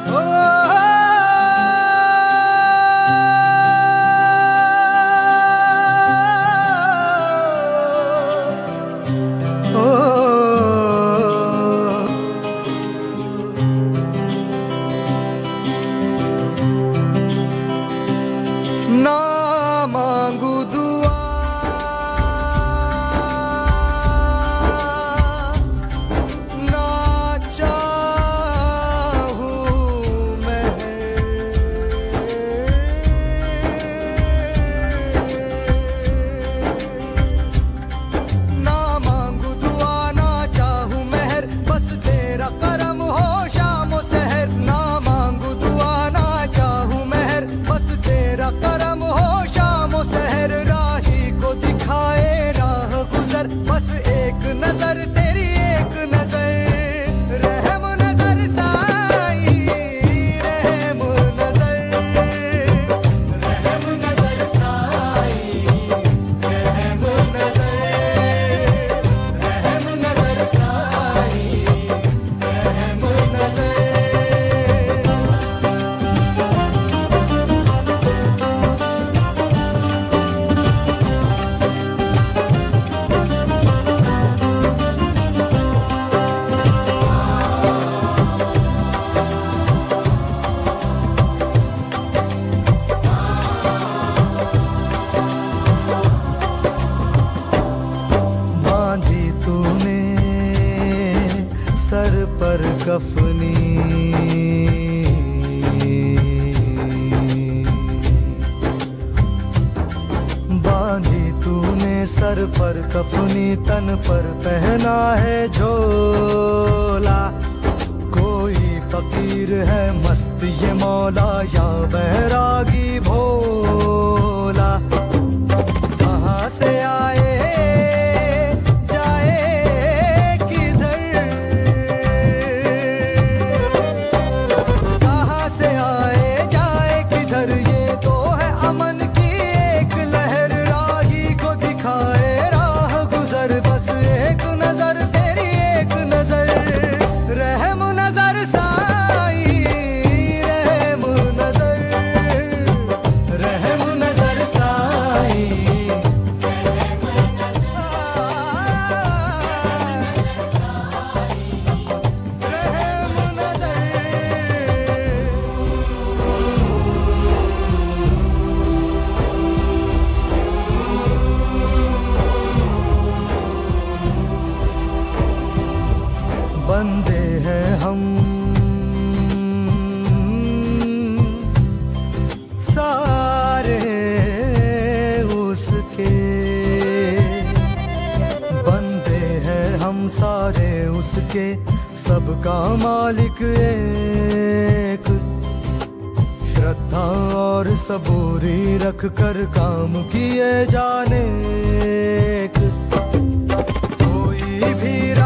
ना मांगू दुआ ना चाहूं ना मांगू दुआ ना चाहूं मेहर, बस तेरा करम हो शाम सहर। ना मांगू दुआ ना चाहूं मेहर, बस तेरा करम हो शाम सहर। राही को दिखाए राह गुजर, बस एक नजर तेरी एक नजर। रहम नजर साई, रहम नजर, रहम नजर साई, रहम नजर, रहम नजर साई, रहम नजर। बांधी तूने सर पर कफनी, बांधी तूने सर पर कफनी, तन पर पहना है झोला। कोई फकीर है मस्त ये मौला, या बैरागी भोला। कहाँ से आए जाए किधर, कहाँ से आए जाए किधर, ये तो है अमन की एक लहर। राही को दिखाए राह गुजर, बस एक नजर तेरी एक नजर। रहम नजर साई, रहम नजर, रहम नजर साई, रहम नजर। बंदे हैं हम सारे उसके, बंदे हैं हम सारे उसके, सबका मालिक एक। श्रद्धा और सबूरी रख कर काम किए जाने, कोई भी